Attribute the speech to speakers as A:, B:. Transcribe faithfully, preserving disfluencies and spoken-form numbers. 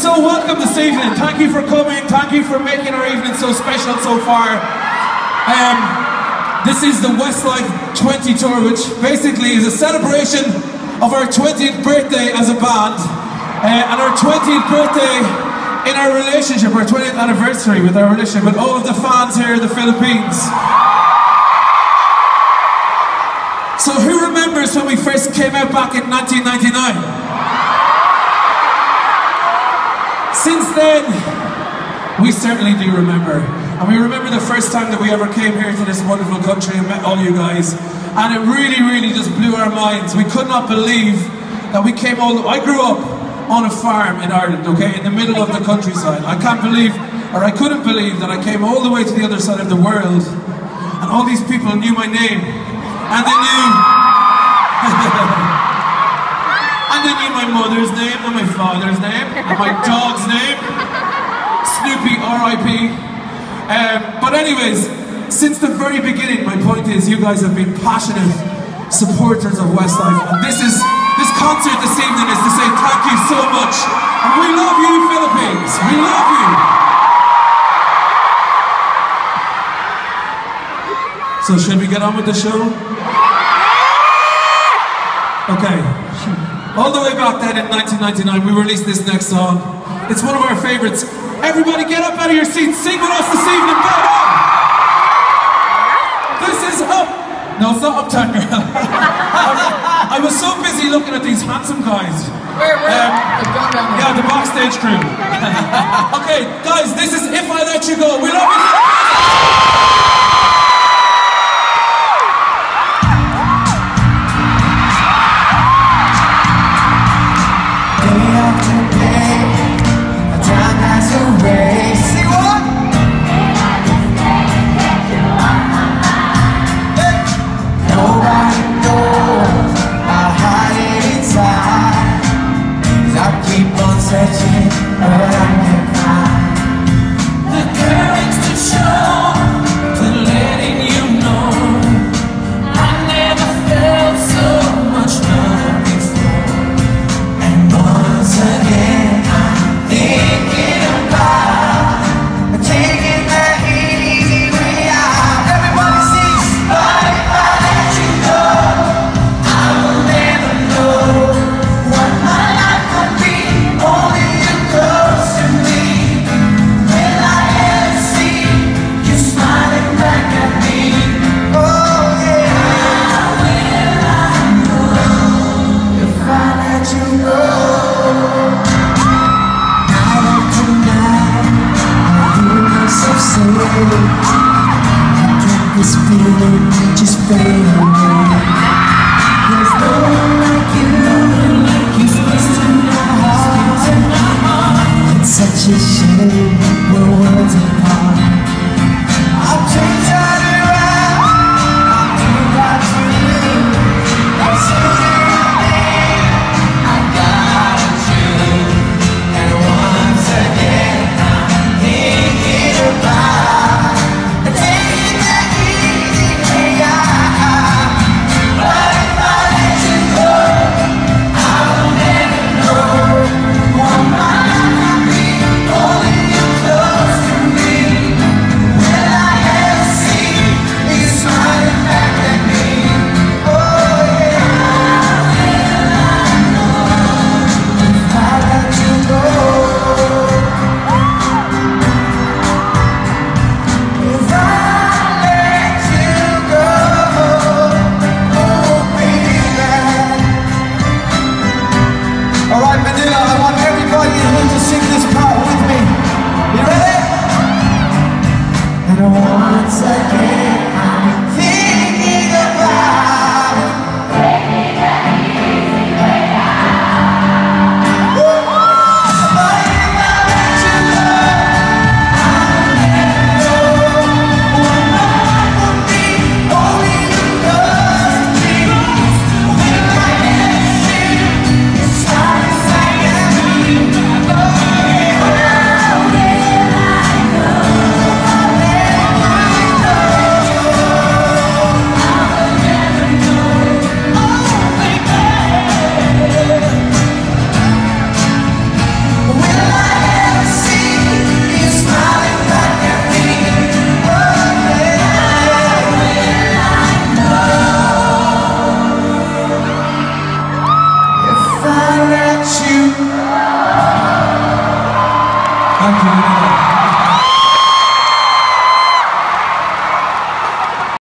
A: so welcome this evening. Thank you for coming. Thank you for making our evening so special so far. Um, this is the Westlife twenty tour, which basically is a celebration of our twentieth birthday as a band, uh, and our twentieth birthday in our relationship, our twentieth anniversary with our relationship with all of the fans here in the Philippines. So who remembers when we first came out back in nineteen ninety-nine? Since then, we certainly do remember. And we remember the first time that we ever came here to this wonderful country and met all you guys. And it really, really just blew our minds. We could not believe that we came all... I grew up on a farm in Ireland, okay, in the middle of the countryside. I can't believe, or I couldn't believe that I came all the way to the other side of the world and all these people knew my name. And they knew... And they knew my mother's name, and my father's name, and my dog's name, Snoopy, R I P. Um, but anyways, since the very beginning, my point is, you guys have been passionate supporters of Westlife, and this is this concert this evening is to say thank you so much, and we love you, Philippines. We love you. So should we get on with the show? Okay. All the way back then in nineteen ninety-nine, we released this next song. It's one of our favorites. Everybody get up out of your seats, sing with us this evening, get up! This is Up... No, it's not Uptown Girl. I was so busy looking at these handsome guys.
B: Where, where?
A: Um,
B: down
A: yeah, the backstage crew. Okay, guys, this is If I Let You Go. We love you.
C: This feeling just fade away. There's no one like you, you speak to my heart. It's such a shame we're worlds apart. I'll change all around, I'll do that for you. I'm sooner than I got you. And once again I'm thinking about taking that easy way out.
A: Thank you.